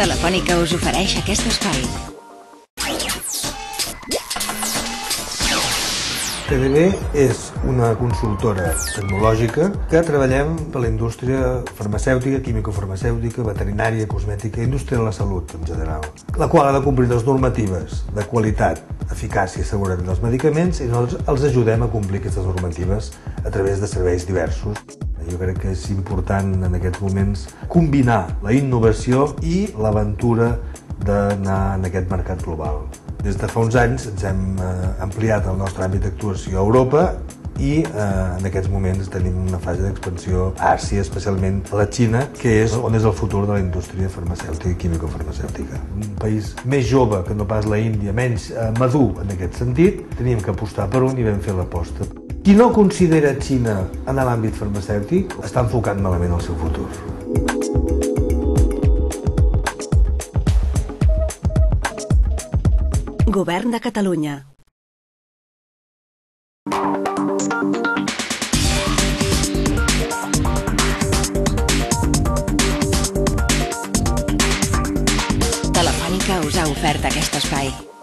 Telefònica us ofereix aquest espai. TDB és una consultora tecnològica que treballem per la indústria farmacèutica, químico-farmacèutica, veterinària, cosmètica i indústria de la salut en general, la qual ha de complir les normatives de qualitat, eficàcia i seguretat dels medicaments i nosaltres els ajudem a complir aquestes normatives a través de serveis diversos. Jo crec que és important en aquests moments combinar la innovació i l'aventura d'anar en aquest mercat global. Des de fa uns anys ens hem ampliat el nostre àmbit d'actuació a Europa i en aquests moments tenim una fase d'expansió a Àsia, especialment a la Xina, que és on és el futur de la indústria farmacèutica i químico-farmacèutica. Un país més jove que no pas la Índia, menys madur en aquest sentit, teníem que apostar per un i vam fer l'aposta. Qui no considera Xina en l'àmbit farmacèutic està enfocant malament el seu futur. Govern de Catalunya. Telefònica us ha ofert aquest espai.